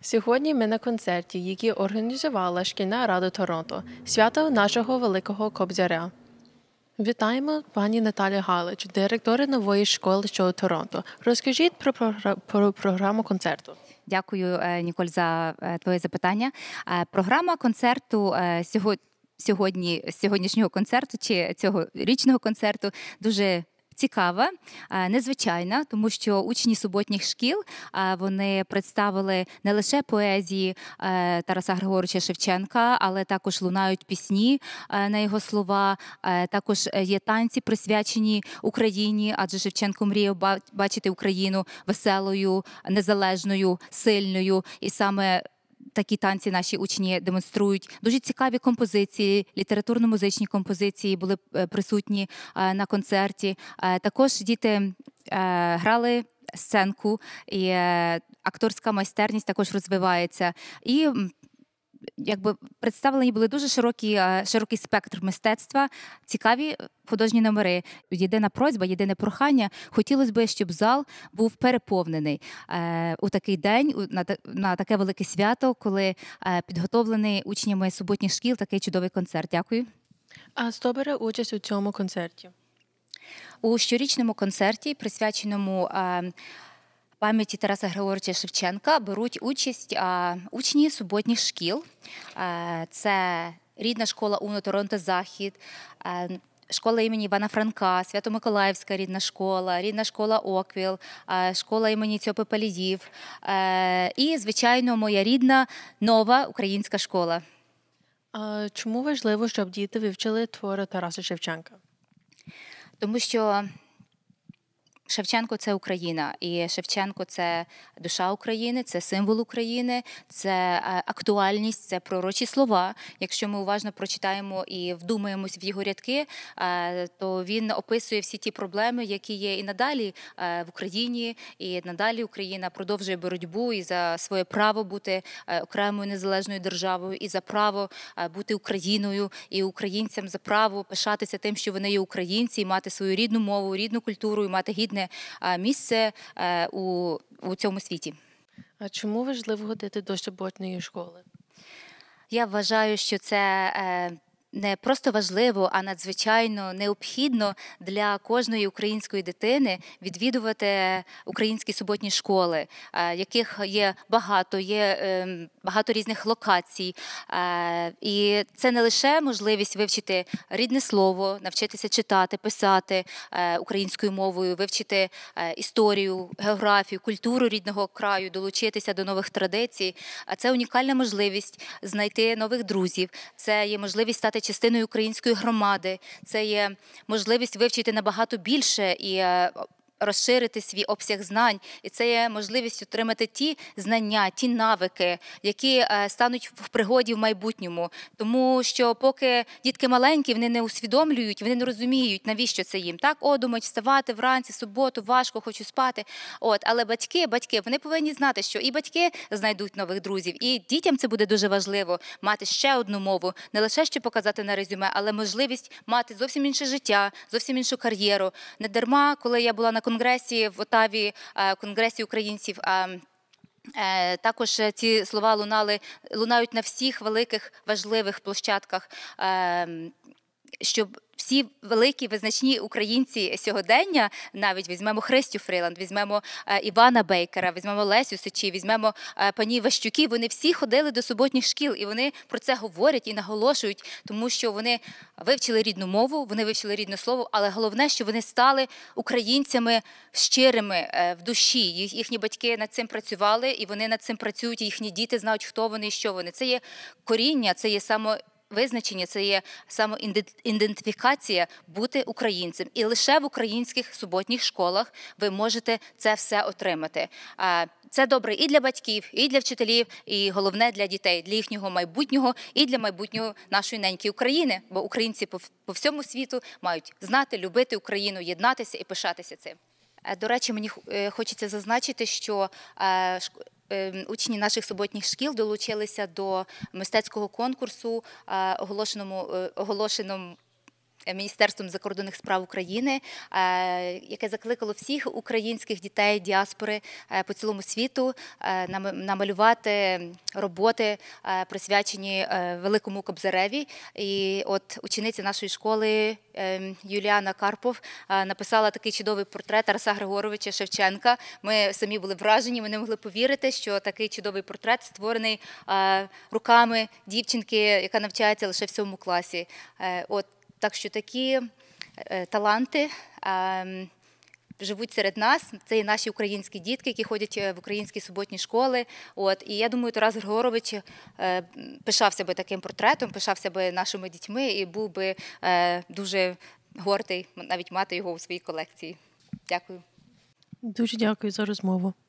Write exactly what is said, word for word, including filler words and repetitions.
Сьогодні ми на концерті, який організувала Шкільна рада Торонто, свято нашого великого кобзаря. Вітаємо пані Наталі Галич, директора нової школи, що у Торонто. Розкажіть про, програ... про програму концерту. Дякую, Ніколь, за твоє запитання. Програма концерту сьогодні, сьогоднішнього концерту чи цього річного концерту дуже цікава, незвичайна, тому що учні суботніх шкіл, вони представили не лише поезії Тараса Григоровича Шевченка, але також лунають пісні на його слова, також є танці, присвячені Україні, адже Шевченко мріяв бачити Україну веселою, незалежною, сильною, і саме такі танці наші учні демонструють. Дуже цікаві композиції, літературно-музичні композиції були присутні на концерті. Також діти грали сценку, і акторська майстерність також розвивається. І якби представлені були дуже широкий, широкий спектр мистецтва, цікаві художні номери. Єдина просьба, єдине прохання, хотілося б, щоб зал був переповнений е, у такий день, на, на таке велике свято, коли е, підготовлений учнями суботніх шкіл такий чудовий концерт. Дякую. А хто бере участь у цьому концерті? У щорічному концерті, присвяченому е, пам'яті Тараса Григоровича Шевченка, беруть участь а, учні суботніх шкіл. А, це рідна школа УНО Торонто Захід, а, школа імені Івана Франка, Свято-Миколаївська рідна школа, рідна школа Оквіл, а, школа імені Цьопи Паліїв а, і, звичайно, моя рідна нова українська школа. А чому важливо, щоб діти вивчили твори Тараса Шевченка? Тому що Шевченко – це Україна, і Шевченко – це душа України, це символ України, це актуальність, це пророчі слова. Якщо ми уважно прочитаємо і вдумаємось в його рядки, то він описує всі ті проблеми, які є і надалі в Україні, і надалі Україна продовжує боротьбу і за своє право бути окремою незалежною державою, і за право бути Україною, і українцям за право пишатися тим, що вони є українці, і мати свою рідну мову, рідну культуру, і мати гідне місце у, у цьому світі. А чому важливо ходити до суботньої школи? Я вважаю, що це не просто важливо, а надзвичайно необхідно для кожної української дитини відвідувати українські суботні школи, яких є багато, є багато різних локацій. І це не лише можливість вивчити рідне слово, навчитися читати, писати українською мовою, вивчити історію, географію, культуру рідного краю, долучитися до нових традицій. А це унікальна можливість знайти нових друзів, це є можливість стати частиною української громади, це є можливість вивчити набагато більше і розширити свій обсяг знань. І це є можливість отримати ті знання, ті навики, які стануть в пригоді в майбутньому. Тому що поки дітки маленькі, вони не усвідомлюють, вони не розуміють, навіщо це їм. Так, о, думають, вставати вранці, суботу, важко, хочу спати. От, але батьки, батьки, вони повинні знати, що і батьки знайдуть нових друзів, і дітям це буде дуже важливо мати ще одну мову, не лише що показати на резюме, але можливість мати зовсім інше життя, зовсім іншу кар'єру. Не дарма, коли я була на конгресі в Отаві, конгресі українців, також ці слова лунали, лунають на всіх великих важливих площадках, щоб всі великі визначні українці сьогодення, навіть візьмемо Христю Фриланд, візьмемо Івана Бейкера, візьмемо Лесю Сичі, візьмемо пані Ващуки, вони всі ходили до суботніх шкіл, і вони про це говорять і наголошують, тому що вони вивчили рідну мову, вони вивчили рідне слово, але головне, що вони стали українцями щирими в душі. Їхні батьки над цим працювали, і вони над цим працюють, і їхні діти знають, хто вони і що вони. Це є коріння, це є само визначення, це є самоідентифікація бути українцем. І лише в українських суботніх школах ви можете це все отримати. Це добре і для батьків, і для вчителів, і головне для дітей, для їхнього майбутнього і для майбутнього нашої неньки України. Бо українці по всьому світу мають знати, любити Україну, єднатися і пишатися цим. До речі, мені хочеться зазначити, що учні наших суботніх шкіл долучилися до мистецького конкурсу, оголошеному, оголошеному Міністерством закордонних справ України, яке закликало всіх українських дітей діаспори по цілому світу намалювати роботи, присвячені Великому Кобзареві. І от учениця нашої школи Юліана Карпов написала такий чудовий портрет Тараса Григоровича Шевченка. Ми самі були вражені, ми не могли повірити, що такий чудовий портрет створений руками дівчинки, яка навчається лише в сьомому класі. От, так що такі е, таланти е, живуть серед нас. Це і наші українські дітки, які ходять в українські суботні школи. От, і я думаю, Тарас Григорович е, пишався би таким портретом, пишався би нашими дітьми і був би е, дуже гордий навіть мати його у своїй колекції. Дякую. Дуже дякую за розмову.